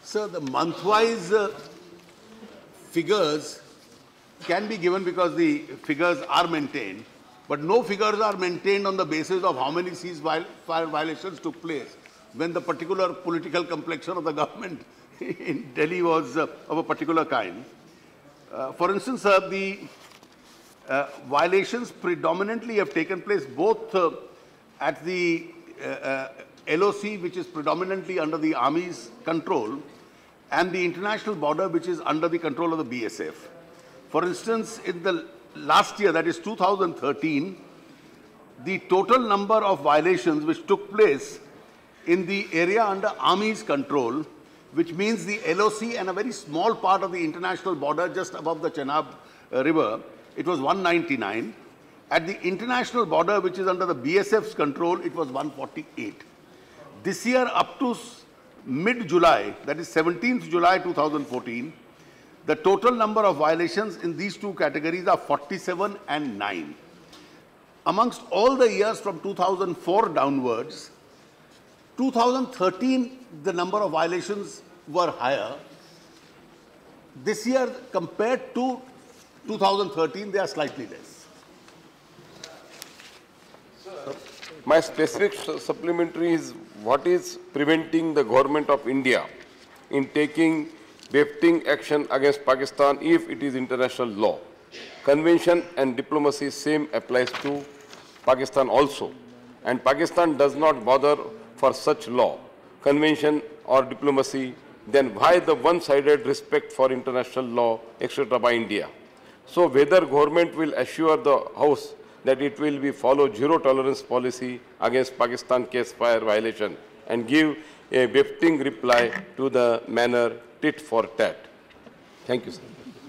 So the month-wise figures can be given because the figures are maintained, but no figures are maintained on the basis of how many ceasefire violations took place when the particular political complexion of the government in Delhi was of a particular kind. For instance, the violations predominantly have taken place both at the LOC, which is predominantly under the Army's control, and the international border, which is under the control of the BSF. For instance, in the last year, that is 2013, the total number of violations which took place in the area under Army's control, which means the LOC and a very small part of the international border just above the Chenab River, it was 199. At the international border, which is under the BSF's control, it was 148. This year, up to mid-July, that is 17th July 2014, the total number of violations in these two categories are 47 and 9. Amongst all the years from 2004 downwards, 2013, the number of violations were higher. This year, compared to 2013, they are slightly less. My specific supplementary is what is preventing the government of India in taking befting action against Pakistan if it is international law. Convention and diplomacy same applies to Pakistan also. And Pakistan does not bother for such law, convention or diplomacy, then why the one-sided respect for international law, etc. by India? So whether government will assure the House that it will be follow zero tolerance policy against Pakistan ceasefire violation and give a befting reply to the manner tit for tat. Thank you, sir.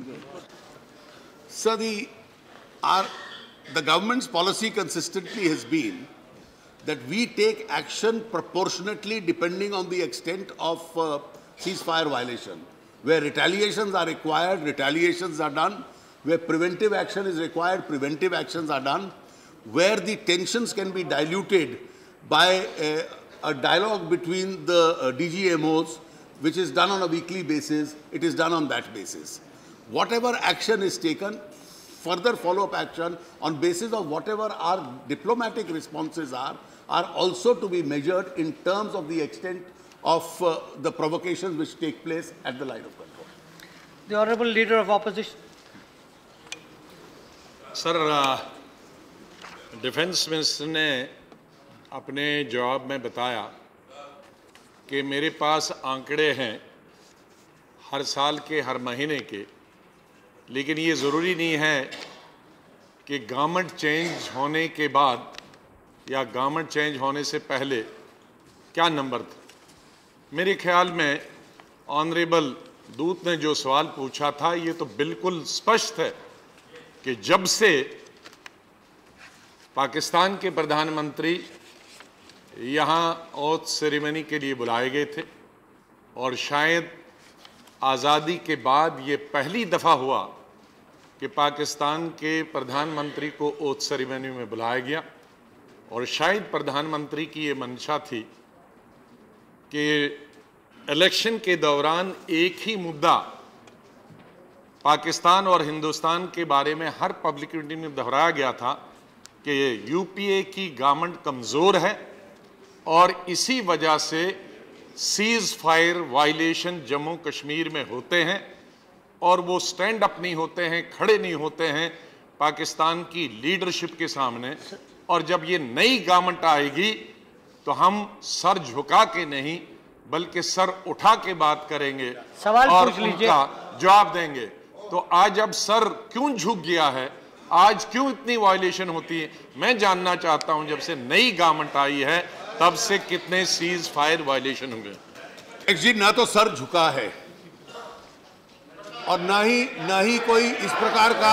So the government's policy consistently has been that we take action proportionately depending on the extent of ceasefire violation. Where retaliations are required, retaliations are done. Where preventive action is required, preventive actions are done. Where the tensions can be diluted by a dialogue between the DGMOs, which is done on a weekly basis, it is done on that basis. Whatever action is taken, further follow-up action on basis of whatever our diplomatic responses are also to be measured in terms of the extent of the provocations which take place at the line of control. The Honourable Leader of Opposition. Sir, defence minister ने अपने जवाब में बताया कि मेरे पास आंकड़े हैं हर साल के, हर महीने के, लेकिन ये ज़रूरी नहीं है कि गवर्नमेंट चेंज होने के बाद या गवर्नमेंट चेंज होने से पहले क्या नंबर था। मेरे ख्याल में ऑनरेबल दूत ने जो सवाल पूछा था, ये तो बिल्कुल स्पष्ट है कि जब से पाकिस्तान के प्रधानमंत्री यहाँ ओथ सेरेमनी के लिए बुलाए गए थे और शायद आज़ादी के बाद ये पहली दफ़ा हुआ कि पाकिस्तान के प्रधानमंत्री को ओथ सेरेमनी में बुलाया गया, और शायद प्रधानमंत्री की ये मंशा थी कि इलेक्शन के दौरान एक ही मुद्दा पाकिस्तान और हिंदुस्तान के बारे में हर पब्लिक मीटिंग में दोहराया गया था कि यूपीए की गवर्नमेंट कमज़ोर है और इसी वजह से cease fire violation Jammu Kashmir में होते हैं और वो स्टैंड अप नहीं होते हैं, खड़े नहीं होते हैं पाकिस्तान की लीडरशिप के सामने। और जब ये नई गवर्नमेंट आएगी तो हम सर झुका के नहीं बल्कि सर उठा के बात करेंगे और उनका जवाब देंगे। तो आज अब सर क्यों झुक गया है, आज क्यों इतनी वायलेशन होती है, मैं जानना चाहता हूं। जब से नई गवर्नमेंट आई है तब से कितने सीज फायर वायलेशन हुए। जी, ना तो सर झुका है और ना ही कोई इस प्रकार का,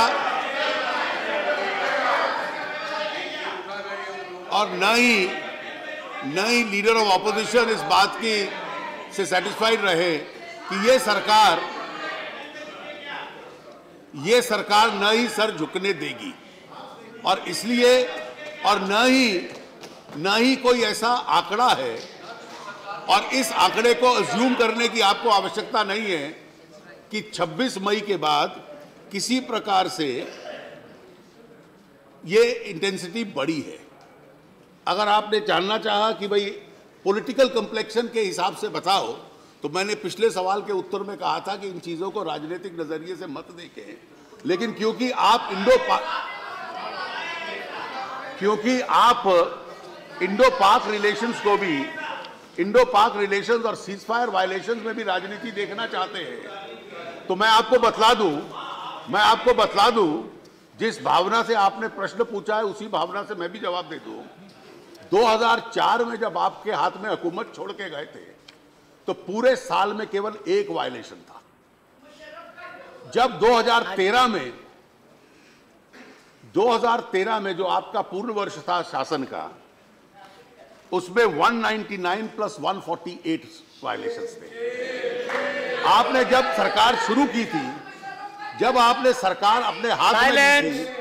और ना ही लीडर ऑफ ऑपोजिशन इस बात की से सेटिस्फाइड रहे कि ये सरकार न ही सर झुकने देगी, और इसलिए और न ही कोई ऐसा आंकड़ा है और इस आंकड़े को अज्यूम करने की आपको आवश्यकता नहीं है कि 26 मई के बाद किसी प्रकार से ये इंटेंसिटी बढ़ी है। अगर आपने जानना चाहा कि भाई पॉलिटिकल कॉम्प्लेक्शन के हिसाब से बताओ, तो मैंने पिछले सवाल के उत्तर में कहा था कि इन चीजों को राजनीतिक नजरिए से मत देखें, लेकिन क्योंकि आप इंडो पाक रिलेशंस को भी, इंडो पाक रिलेशंस और सीज फायर वायलेशंस में भी राजनीति देखना चाहते हैं, तो मैं आपको बतला दूं जिस भावना से आपने प्रश्न पूछा है उसी भावना से मैं भी जवाब दे दूं। 2004 में जब आपके हाथ में हुकूमत छोड़ के गए थे तो पूरे साल में केवल एक वायलेशन था। जब 2013 में जो आपका पूर्ण वर्ष था शासन का, उसमें 199 प्लस 148 वायलेशंस थे। आपने जब सरकार शुरू की थी, जब आपने सरकार अपने हाथ में ली थी,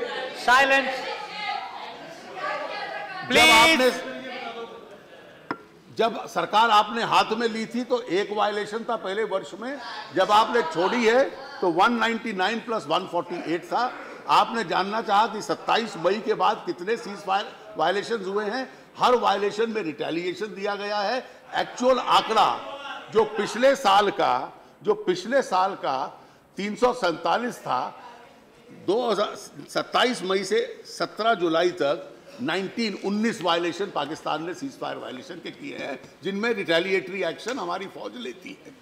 जब सरकार आपने हाथ में ली थी तो एक वायलेशन था पहले वर्ष में। जब आपने छोड़ी है तो 199 प्लस 148 था। आपने जानना चाहा कि 27 मई के बाद कितने सीज फायर वायलेशन हुए हैं। हर वायलेशन में रिटेलिएशन दिया गया है। एक्चुअल आंकड़ा जो पिछले साल का 347 था, 27 मई से 17 जुलाई तक 19 वायलेशन पाकिस्तान ने सीज फायर वायलेशन के किए हैं, जिनमें रिटेलिएटरी एक्शन हमारी फौज लेती है।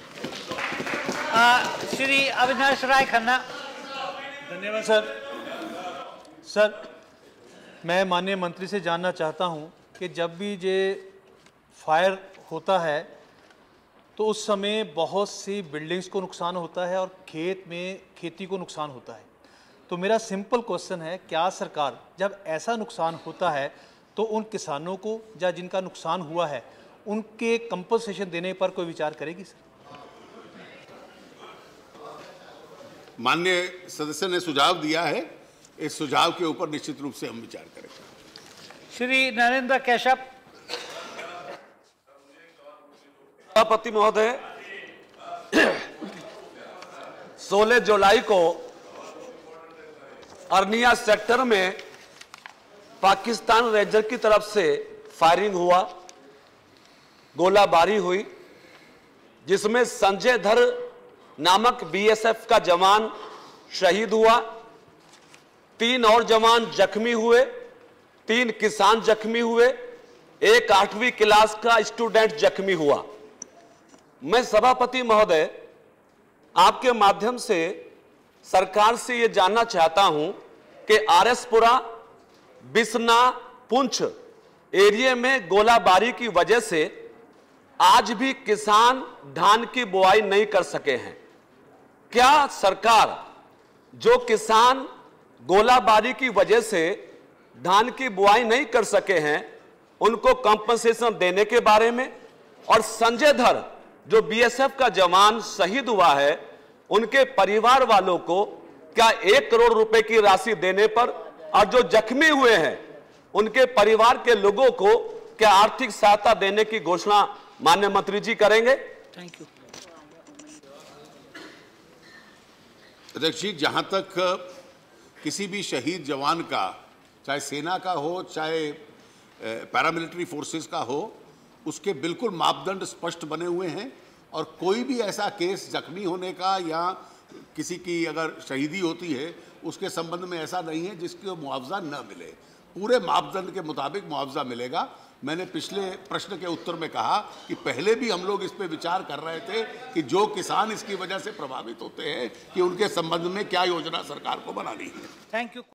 श्री अविनाश राय खन्ना। धन्यवाद सर, मैं माननीय मंत्री से जानना चाहता हूं कि जब भी ये फायर होता है तो उस समय बहुत सी बिल्डिंग्स को नुकसान होता है और खेती को नुकसान होता है। तो मेरा सिंपल क्वेश्चन है, क्या सरकार जब ऐसा नुकसान होता है तो उन किसानों को या जिनका नुकसान हुआ है उनके कंपनसेशन देने पर कोई विचार करेगी सर? माननीय सदस्य ने सुझाव दिया है, इस सुझाव के ऊपर निश्चित रूप से हम विचार करेंगे। श्री नरेंद्र कैशप। सभापति महोदय, 16 जुलाई को अर्निया सेक्टर में पाकिस्तान रेंजर की तरफ से फायरिंग हुआ, गोलाबारी हुई, जिसमें संजय धर नामक बीएसएफ का जवान शहीद हुआ, 3 और जवान जख्मी हुए, 3 किसान जख्मी हुए, एक 8वीं क्लास का स्टूडेंट जख्मी हुआ। मैं सभापति महोदय आपके माध्यम से सरकार से यह जानना चाहता हूं कि आरएसपुरा, बिसना, पुंछ एरिया में गोलाबारी की वजह से आज भी किसान धान की बुआई नहीं कर सके हैं। क्या सरकार जो किसान गोलाबारी की वजह से धान की बुआई नहीं कर सके हैं उनको कंपनसेशन देने के बारे में, और संजय धर जो बीएसएफ का जवान शहीद हुआ है उनके परिवार वालों को क्या 1 करोड़ रुपए की राशि देने पर, और जो जख्मी हुए हैं उनके परिवार के लोगों को क्या आर्थिक सहायता देने की घोषणा माननीय मंत्री जी करेंगे? Thank you. अध्यक्ष जी, जहां तक किसी भी शहीद जवान का, चाहे सेना का हो चाहे पैरामिलिट्री फोर्सेस का हो, उसके बिल्कुल मापदंड स्पष्ट बने हुए हैं और कोई भी ऐसा केस जख्मी होने का या किसी की अगर शहीदी होती है उसके संबंध में ऐसा नहीं है जिसको मुआवजा न मिले। पूरे मापदंड के मुताबिक मुआवजा मिलेगा। मैंने पिछले प्रश्न के उत्तर में कहा कि पहले भी हम लोग इस पे विचार कर रहे थे कि जो किसान इसकी वजह से प्रभावित होते हैं कि उनके संबंध में क्या योजना सरकार को बनानी है। Thank you.